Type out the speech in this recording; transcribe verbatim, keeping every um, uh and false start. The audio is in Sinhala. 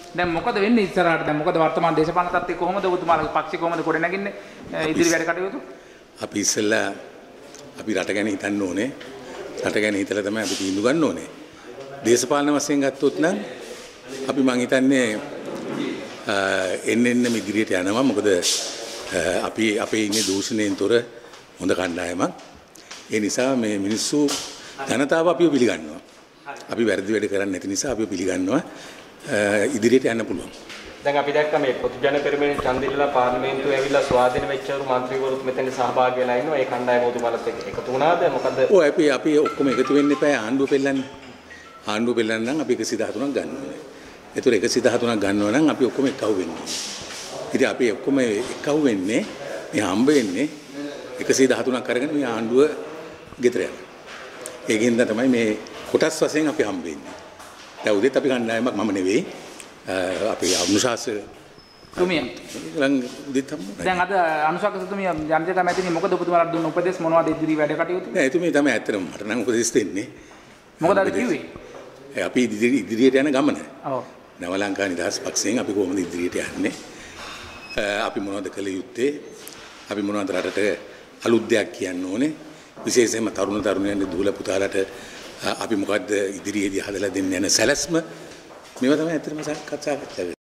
දැන් මොකද වෙන්නේ ඉස්සරහට? දැන් මොකද වර්තමාන දේශපාලන තත්ත්වය කොහොමද? ඔබතුමාලගේ පක්ෂය කොහොමද ගොඩ නැගින්නේ? ඉදිරි වැඩ කටයුතු? අපි ඉස්සෙල්ලා අපි රට ගැන හිතන්න ඕනේ. රට ගැන හිතලා තමයි අපි තීන්දුව ගන්න ඕනේ. දේශපාලන වශයෙන් ගත්තොත් නම් අපි මං හිතන්නේ එන්න එන්න ඉදිරියට යනවා. මොකද අපි අපේ ඉන්නේ දූෂණයෙන් තොර හොඳ කණ්ඩායමක්. ඒ නිසා මේ මිනිස්සු ජනතාව අපිව පිළිගන්නවා. අපි වැරදි වැඩ කරන්නේ නැති නිසා අපිව පිළිගන්නවා. ඉදිරියට යන්න පුළුවන්. දැන් අපි දැක්ක මේ පොදුජන පෙරමුණේ ඡන්දිල්ලා පාර්ලිමේන්තුවේ ඇවිල්ලා ස්වාධීන වෙච්චවරු മന്ത്രിවරුත් මෙතන සහභාගී වෙලා ඉන්නවා. ඒ කණ්ඩායම ඔතුමාලත් එක්ක එකතු වුණාද? මොකද ඔව් අපි අපි ඔක්කොම එකතු වෙන්න එපා ආණ්ඩුව පෙළන්නේ. ආණ්ඩුව පෙළන්න නම් අපි එකසිය දහතුනක් ගන්න ඕනේ. ඒතර එකසිය දහතුනක් ගන්නවා නම් අපි ඔක්කොම එකව වෙන්නේ. ඉතින් අපි ඔක්කොම එකව වෙන්නේ මේ හම්බ වෙන්නේ එකසිය දහතුනක් අරගෙන මේ ආණ්ඩුව ගෙදර යනවා. ඒකෙන්ද තමයි මේ කොටස් වශයෙන් අපි හම්බ වෙන්නේ. දැන් උදේත් අපි කණ්ඩායමක් මම නෙවෙයි. අපි අනුශාස තුමිය ලං උදේත් හම්බ. දැන් අද අනුශාසක තුමිය ජනජන මැතිණිය මොකද ඔබතුමාලට දුන්න උපදෙස් මොනවද ඉදිරි වැඩ කටයුතු? නෑ එතුමිය තමයි ඇත්තටම මට නම් උපදෙස් දෙන්නේ. මොකද අද කිව්වේ? අපි ඉදිරියට යන ගමන. ඔව්. නව ලංකා නිදහස් පක්ෂයෙන් අපි කොහොමද ඉදිරියට යන්නේ? අපි මොනවද කළ යුත්තේ? අපි මොනවද රටට අලුත් දෙයක් කියන්න ඕනේ? විශේෂයෙන්ම තරුණ තරුණියන් දුවල පුතාලට අපි මොකද්ද ඉදිරියේදී හදලා දෙන්න යන සැලැස්ම මේවා තමයි ඇත්තටම සාකච්ඡා කරන්නේ.